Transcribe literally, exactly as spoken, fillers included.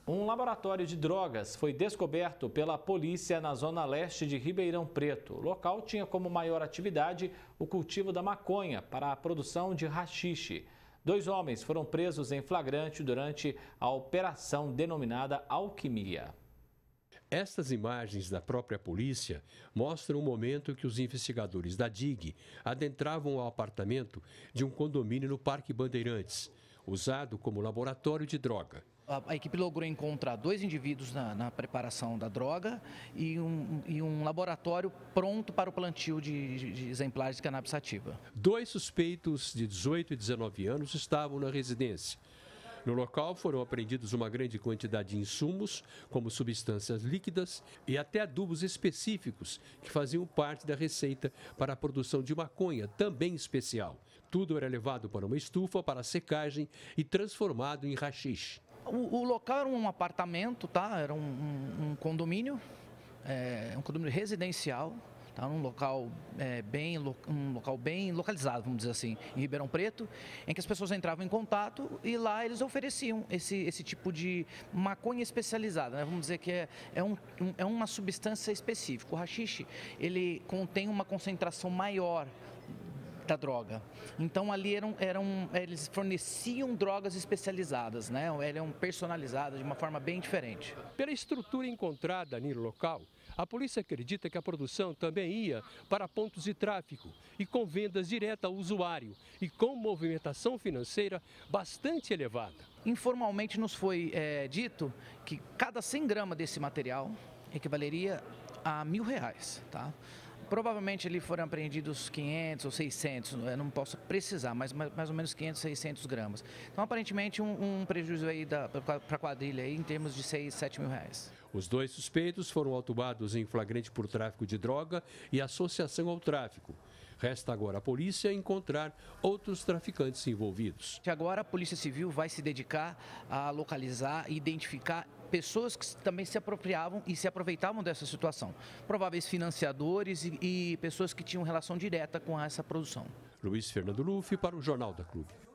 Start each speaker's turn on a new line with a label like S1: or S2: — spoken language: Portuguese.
S1: Um laboratório de drogas foi descoberto pela polícia na zona leste de Ribeirão Preto. O local tinha como maior atividade o cultivo da maconha para a produção de haxixe. Dois homens foram presos em flagrante durante a operação denominada Alquimia.
S2: Estas imagens da própria polícia mostram o momento que os investigadores da D I G adentravam ao apartamento de um condomínio no Parque Bandeirantes, usado como laboratório de droga.
S3: A equipe logrou encontrar dois indivíduos na, na preparação da droga e um, e um laboratório pronto para o plantio de, de, de exemplares de cannabis sativa.
S2: Dois suspeitos de dezoito e dezenove anos estavam na residência. No local foram apreendidos uma grande quantidade de insumos, como substâncias líquidas e até adubos específicos que faziam parte da receita para a produção de maconha, também especial. Tudo era levado para uma estufa para secagem e transformado em haxixe.
S3: O, o local era um apartamento, tá? Era um, um, um condomínio, é, um condomínio residencial. Tá, um local, é, bem, um local bem localizado, vamos dizer assim, em Ribeirão Preto, em que as pessoas entravam em contato e lá eles ofereciam esse, esse tipo de maconha especializada, né? Vamos dizer que é, é, um, um, é uma substância específica. O haxixe, ele contém uma concentração maior da droga. Então ali eram, eram, eles forneciam drogas especializadas, né? Eram personalizadas de uma forma bem diferente.
S2: Pela estrutura encontrada ali no local, a polícia acredita que a produção também ia para pontos de tráfico e com vendas diretas ao usuário e com movimentação financeira bastante elevada.
S3: Informalmente nos foi é, dito que cada cem gramas desse material equivaleria a mil reais, tá? Provavelmente ali foram apreendidos quinhentos ou seiscentos, eu não posso precisar, mas mais ou menos quinhentos, seiscentos gramas. Então, aparentemente, um, um prejuízo aí para a quadrilha aí, em termos de seis, sete mil reais.
S2: Os dois suspeitos foram autuados em flagrante por tráfico de droga e associação ao tráfico. Resta agora a polícia encontrar outros traficantes envolvidos.
S3: Agora a Polícia Civil vai se dedicar a localizar e identificar pessoas que também se apropriavam e se aproveitavam dessa situação. Prováveis financiadores e, e pessoas que tinham relação direta com essa produção.
S2: Luiz Fernando Luff para o Jornal da Clube.